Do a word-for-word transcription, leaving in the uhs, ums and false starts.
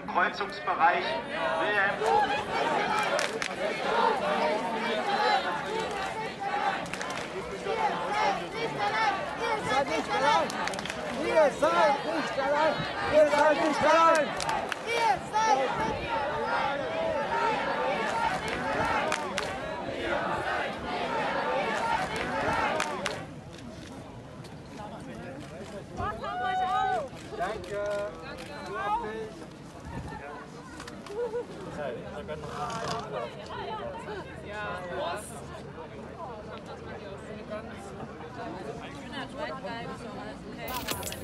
Kreuzungsbereich Wilhelm. Ihr seid nicht allein! Ihr seid nicht allein! Ihr seid nicht allein! Danke! Ja, Prost! Ich bin der zweite Geige, so alles okay.